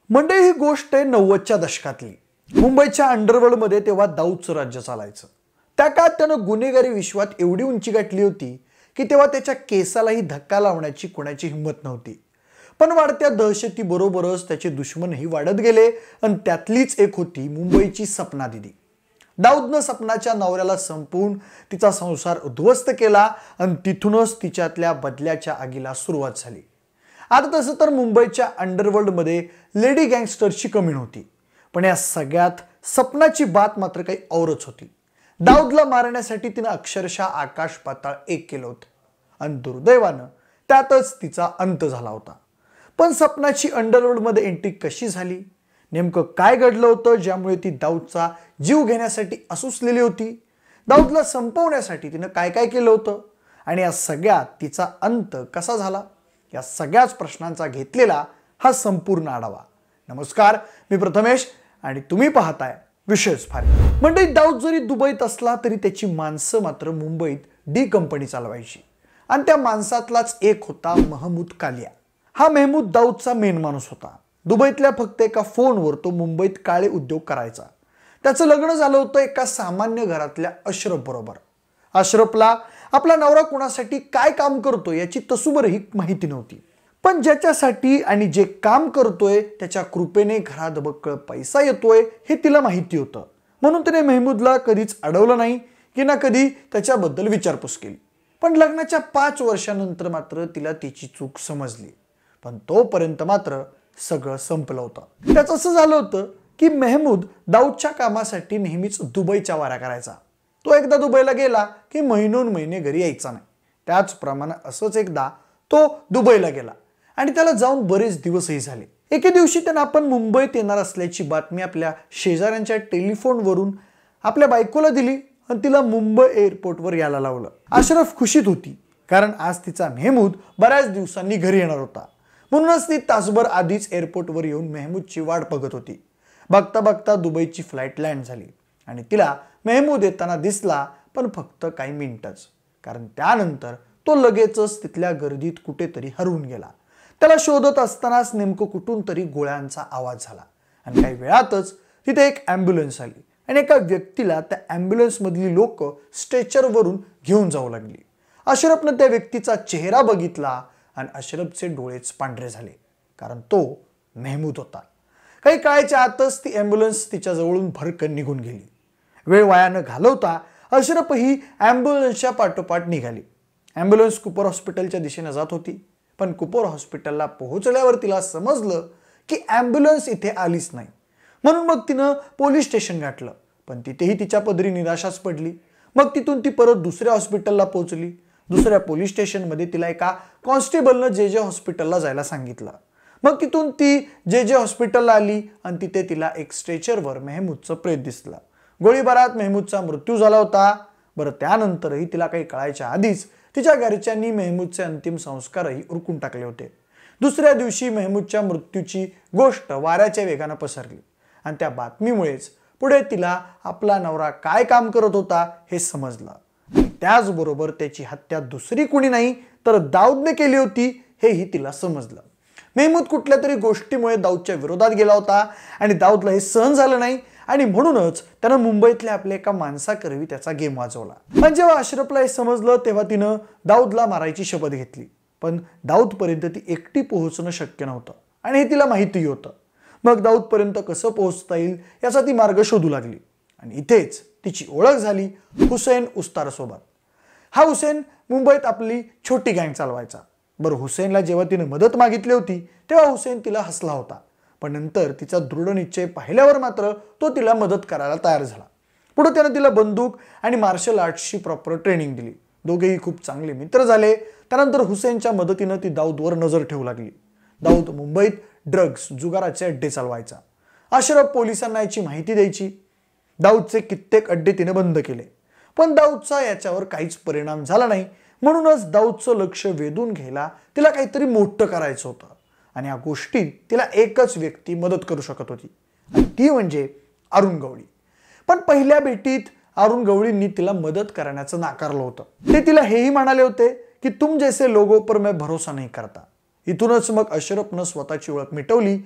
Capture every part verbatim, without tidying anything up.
मंडळी, ही गोष्ट आहे नव्वदच्या दशकातली. मुंबईच्या अंडरवर्ल्डमध्ये तेव्हा दाऊदचं राज्य चालायचं. त्या काळात त्यानं गुन्हेगारी विश्वात एवढी उंची गाठली होती की तेव्हा त्याच्या केसालाही धक्का लावण्याची कोणाची हिंमत नव्हती. पण वाढत्या दहशतीबरोबरच त्याचे दुश्मनही वाढत गेले आणि त्यातलीच एक होती मुंबईची सपना दिदी. दाऊदनं सपनाच्या नवऱ्याला संपवून तिचा संसार उद्ध्वस्त केला आणि तिथूनच तिच्यातल्या बदल्याच्या आगीला सुरुवात झाली. आता तसं तर मुंबईच्या अंडरवर्ल्डमध्ये लेडी गँगस्टरची कमी नव्हती, पण या सगळ्यात सपनाची बात मात्र काही औरच होती. दाऊदला मारण्यासाठी तिनं अक्षरशः आकाश पाताळ एक केलं होतं आणि दुर्दैवानं त्यातच तिचा अंत झाला होता. पण सपनाची अंडरवर्ल्डमध्ये एंट्री कशी झाली, नेमकं काय घडलं होतं ज्यामुळे ती दाऊदचा जीव घेण्यासाठी असुसलेली होती, दाऊदला संपवण्यासाठी तिनं काय काय केलं होतं आणि या सगळ्यात तिचा अंत कसा झाला, या सगळ्याच प्रश्नांचा घेतलेला हा संपूर्ण आढावा. नमस्कार, मी प्रथमेश आणि तुम्ही पाहताय विशेष फारी. मंडळी, दाऊद जरी दुबईत असला तरी त्याची माणसं मात्र मुंबईत डी कंपनी चालवायची आणि त्या माणसातलाच एक होता महमूद कालिया. हा महमूद दाऊदचा मेन माणूस होता. दुबईतल्या फक्त एका फोनवर तो मुंबईत काळे उद्योग करायचा. त्याचं लग्न झालं होतं एका सामान्य घरातल्या अशरफ बरोबर. अशरफला आपला नवरा कोणासाठी काय काम करतोय याची तसूभरही माहिती नव्हती, पण ज्याच्यासाठी आणि जे काम करतोय त्याच्या कृपेने घरात बक्कळ पैसा येतोय हे तिला माहिती होतं. म्हणून तिने महमूदला कधीच अडवलं नाही की ना कधी त्याच्याबद्दल विचारपूस केली. पण लग्नाच्या पाच वर्षानंतर मात्र तिला तिची चूक समजली. पण तोपर्यंत मात्र सगळं संपलं होतं. त्याचं असं झालं होतं की महमूद दाऊदच्या कामासाठी नेहमीच दुबईच्या वाऱ्या करायचा. तो एकदा दुबईला गेला की महिनोन महिने घरी यायचा नाही. त्याचप्रमाणे असंच एकदा तो दुबईला गेला आणि त्याला जाऊन बरेच दिवसही झाले. एके दिवशी त्यांना आपण मुंबईत येणार असल्याची बातमी आपल्या शेजाऱ्यांच्या टेलिफोनवरून आपल्या बायकोला दिली आणि तिला मुंबई एअरपोर्टवर यायला लावलं. अशरफ खुशीत होती कारण आज तिचा महमूद बऱ्याच दिवसांनी घरी येणार होता. म्हणूनच ती तासभर आधीच एअरपोर्टवर येऊन महमूदची वाट बघत होती. बघता बघता दुबईची फ्लाईट लँड झाली आणि तिला महमूद येताना दिसला, पण फक्त काही मिनिटच, कारण त्यानंतर तो लगेचच तिथल्या गर्दीत कुठेतरी हरवून गेला. त्याला शोधत असतानाच नेमकं कुठून तरी गोळ्यांचा आवाज झाला आणि काही वेळातच तिथे एक ॲम्ब्युलन्स आली आणि एका व्यक्तीला त्या ॲम्ब्युलन्समधली लोक स्ट्रेचरवरून घेऊन जाऊ लागली. अशरफनं त्या व्यक्तीचा चेहरा बघितला आणि अशरफचे डोळेच पांढरे झाले, कारण तो महमूद होता. काही काळाच्या आतच ती ॲम्ब्युलन्स तिच्या जवळून भरकन निघून गेली. वेळ वाया न घालवता अशरफ ही ॲम्ब्युलन्सच्या पाठोपाठ निघाली. ॲम्ब्युलन्स कुपर हॉस्पिटलच्या दिशेने जात होती, पण कुपर हॉस्पिटलला पोहोचल्यावर तिला समजलं की ॲम्ब्युलन्स इथे आलीच नाही. म्हणून मग तिनं पोलीस स्टेशन गाठलं, पण तिथेही तिच्या पदरी निराशाच पडली. मग तिथून ती परत दुसऱ्या हॉस्पिटलला पोहोचली. दुसऱ्या पोलीस स्टेशनमध्ये तिला एका कॉन्स्टेबलनं जे जे हॉस्पिटलला जायला सांगितलं. मग तिथून ती जे जे हॉस्पिटलला आली आणि तिथे तिला एक स्ट्रेचरवर महमूदचं प्रेत दिसलं. गोळीबारात महमूदचा मृत्यू झाला होता. बरं, त्यानंतरही तिला काही कळायच्या आधीच तिच्या घरच्यांनी महमूदचे अंतिम संस्कारही उरकून टाकले होते. दुसऱ्या दिवशी महमूदच्या मृत्यूची गोष्ट वाऱ्याच्या वेगानं पसरली आणि त्या बातमीमुळेच पुढे तिला आपला नवरा काय काम करत होता हे समजलं. त्याचबरोबर त्याची हत्या दुसरी कुणी नाही तर दाऊदने केली होती हेही तिला समजलं. महमूद कुठल्या तरी गोष्टीमुळे दाऊदच्या विरोधात गेला होता आणि दाऊदला हे सहन झालं नाही आणि म्हणूनच त्यानं मुंबईतल्या आपल्या एका माणसाकरवी त्याचा गेम वाजवला. पण जेव्हा अशरफला हे समजलं तेव्हा तिनं दाऊदला मारायची शपथ घेतली. पण दाऊदपर्यंत ती एकटी पोहोचणं शक्य नव्हतं आणि हे तिला माहितीही होतं. मग दाऊदपर्यंत कसं पोहोचता येईल याचा ती मार्ग शोधू लागली आणि इथेच तिची ओळख झाली हुसेन उस्तारसोबत. हा हुसेन मुंबईत आपली छोटी गँग चालवायचा. बरं, हुसेनला जेव्हा तिने मदत मागितली होती तेव्हा हुसेन तिला हसला होता, पण नंतर तिचा दृढ निश्चय पाहिल्यावर मात्र तो तिला मदत करायला तयार झाला. पुढे त्यानं तिला बंदूक आणि मार्शल आर्ट्सची प्रॉपर ट्रेनिंग दिली. दोघेही खूप चांगले मित्र झाले. त्यानंतर हुसेनच्या मदतीनं ती दाऊदवर नजर ठेवू लागली. दाऊद मुंबईत ड्रग्ज जुगाराचे अड्डे चालवायचा. अशरफ पोलिसांना याची माहिती द्यायची. दाऊदचे कित्येक अड्डे तिने बंद केले, पण दाऊदचा याच्यावर काहीच परिणाम झाला नाही. म्हणूनच दाऊदचं लक्ष वेधून घ्यायला तिला काहीतरी मोठं करायचं होतं आणि या गोष्टीत तिला एकच व्यक्ती मदत करू शकत होती आणि ती म्हणजे अरुण गवळी. पण पहिल्या भेटीत अरुण गवळींनी तिला मदत करण्याचं नाकारलं होतं. ते तिला हेही म्हणाले होते की तुम जैसे लोगों पर मैं भरोसा नहीं करता. इथूनच मग अशरफनं स्वतःची ओळख मिटवली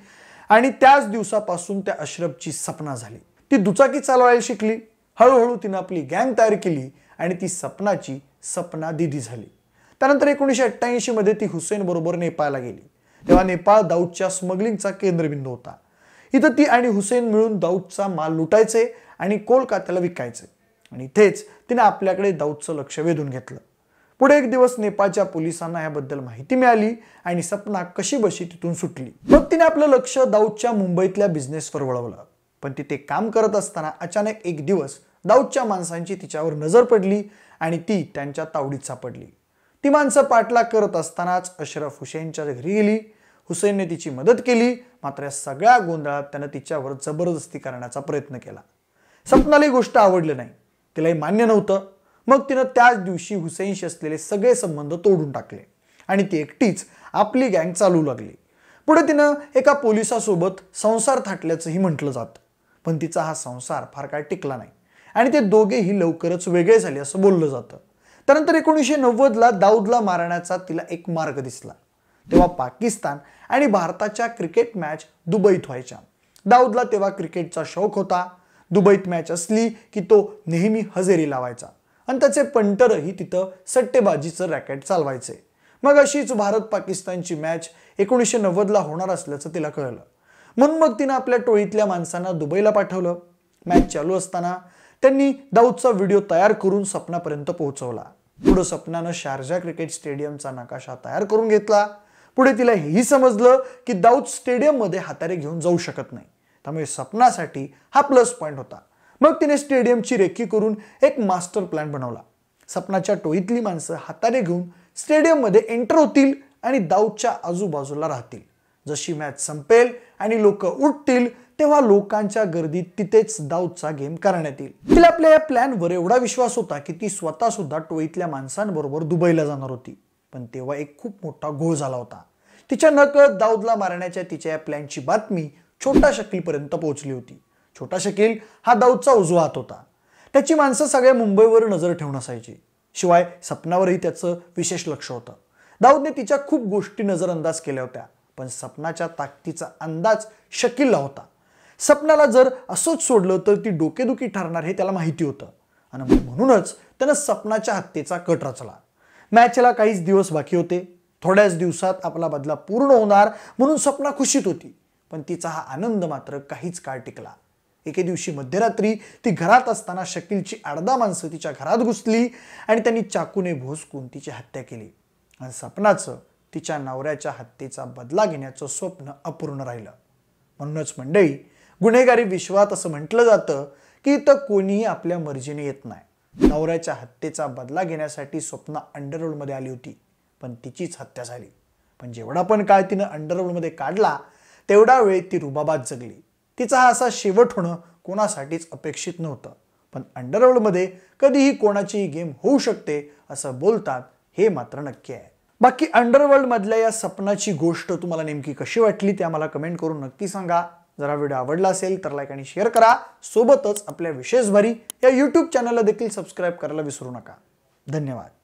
आणि त्याच दिवसापासून त्या अशरफची सपना झाली. ती दुचाकी चालवायला शिकली. हळूहळू तिने आपली गँग तयार केली आणि ती सपनाची सपना दीदी झाली. त्यानंतर एकोणीसशे अठ्ठ्याऐंशी मध्ये ती हुसेन बरोबर नेपाळला गेली. तेव्हा नेपाळ दाऊदच्या स्मगलिंगचा केंद्रबिंदू होता. इथं ती आणि हुसेन मिळून दाऊदचा माल लुटायचे आणि कोलकात्याला विकायचे आणि इथेच तिने आपल्याकडे दाऊदचं लक्ष वेधून घेतलं. पुढे एक दिवस नेपाळच्या पोलिसांना याबद्दल माहिती मिळाली आणि सपना कशी बशी तिथून सुटली. मग तिने आपलं लक्ष दाऊदच्या मुंबईतल्या बिझनेसवर वळवलं. पण तिथे काम करत असताना अचानक एक दिवस दाऊदच्या माणसांची तिच्यावर नजर पडली आणि ती त्यांच्या तावडीत सापडली. ती माणसं पाठलाग करत असतानाच अशरफ हुसेनच्या घरी गेली. हुसेनने तिची मदत केली. मात्र या सगळ्या गोंधळात त्यानं तिच्यावर जबरदस्ती करण्याचा प्रयत्न केला. सपनाला ही गोष्ट आवडली नाही. तिलाही मान्य नव्हतं. मग तिनं त्याच दिवशी हुसेनशी असलेले सगळे संबंध तोडून टाकले आणि ती एकटीच आपली गँग चालू लागली. पुढे तिनं एका पोलिसासोबत संसार थाटल्याचंही म्हटलं जातं. पण तिचा हा संसार फार काळ टिकला नाही आणि ते दोघेही लवकरच वेगळे झाले असं बोललं जातं. त्यानंतर एकोणीसशे नव्वदला दाऊदला मारण्याचा तिला एक मार्ग दिसला. तेव्हा पाकिस्तान आणि भारताच्या क्रिकेट मॅच दुबईत व्हायच्या. दाऊदला तेव्हा क्रिकेटचा शौक होता. दुबईत मॅच असली की तो नेहमी हजेरी लावायचा आणि त्याचे पंटरही तिथं सट्टेबाजीचं रॅकेट चालवायचे. मग अशीच भारत पाकिस्तानची मॅच एकोणीसशे नव्वदला होणार असल्याचं तिला कळलं. म्हणून मग तिनं आपल्या टोळीतल्या माणसांना दुबईला पाठवलं. मॅच चालू असताना त्यांनी दाऊदचा व्हिडिओ तयार करून सपनापर्यंत पोहोचवला. पुढे सपनानं शारजा क्रिकेट स्टेडियमचा नकाशा तयार करून घेतला. पुढे तिला हेही समजलं की दाऊद स्टेडियममध्ये हातारे घेऊन जाऊ शकत नाही. त्यामुळे सपनासाठी हा प्लस पॉइंट होता. मग तिने स्टेडियमची रेखी करून एक मास्टर प्लॅन बनवला. सपनाच्या टोळीतली माणसं हातारे घेऊन स्टेडियममध्ये एंटर होतील आणि दाऊदच्या आजूबाजूला राहतील. जशी मॅच संपेल आणि लोक उठतील तेव्हा लोकांच्या गर्दीत तिथेच दाऊदचा गेम करण्यात येईल. तिला आपल्या या प्लॅनवर एवढा विश्वास होता की ती स्वतः सुद्धा टोळीतल्या माणसांबरोबर दुबईला जाणार होती. पण तेव्हा एक खूप मोठा घोळ झाला होता. तिच्या नकळत दाऊदला मारण्याच्या तिच्या या प्लॅनची बातमी छोटा शकीलपर्यंत पोहोचली होती. छोटा शकील हा दाऊदचा उजवा हात होता. त्याची माणसं सगळ्या मुंबईवर नजर ठेवून असायची. शिवाय सपनावरही त्याचं विशेष लक्ष होतं. दाऊदने तिच्या खूप गोष्टी नजरअंदाज केल्या होत्या. पण सपनाच्या ताकदीचा अंदाज शकीलला होता. सपनाला जर असंच सोडलं तर ती डोकेदुखी ठरणार हे त्याला माहिती होतं आणि म्हणूनच त्यानं सपनाच्या हत्येचा कट रचला. मॅचला काहीच दिवस बाकी होते. थोड्याच दिवसात आपला बदला पूर्ण होणार म्हणून सपना खुशीत होती. पण तिचा हा आनंद मात्र काहीच काळ टिकला. एके दिवशी मध्यरात्री ती घरात असताना शकीलची अर्धा माणसं तिच्या घरात घुसली आणि त्यांनी चाकूने भोसकून तिची हत्या केली. आणि सपनाचं तिच्या नवऱ्याच्या हत्येचा बदला घेण्याचं स्वप्न अपूर्ण राहिलं. म्हणूनच मंडळी, गुन्हेगारी विश्वात असं म्हटलं जातं की इथं कोणीही आपल्या मर्जीने येत नाही. नवऱ्याच्या हत्येचा बदला घेण्यासाठी स्वप्ना अंडरवर्ल्डमध्ये आली होती. पण तिचीच हत्या झाली. पण जेवढा पण काळ तिनं अंडरवर्ल्डमध्ये काढला तेवढा वेळ ती रुबाबात जगली. तिचा हा असा शेवट होणं कोणासाठीच अपेक्षित नव्हतं. पण अंडरवर्ल्डमध्ये कधीही कोणाचीही गेम होऊ शकते असं बोलतात हे मात्र नक्की आहे. बाकी अंडरवर्ल्ड मधल्या या सपनाची गोष्ट तुम्हाला नेमकी कशी वाटली ते आम्हाला कमेंट करून नक्की सांगा. जर व्हिडिओ आवडला असेल तर लाईक आणि शेअर करा. सोबतच आपल्या विशेष भारी या यूट्यूब चॅनलला देखील सबस्क्राईब करायला विसरू नका. धन्यवाद.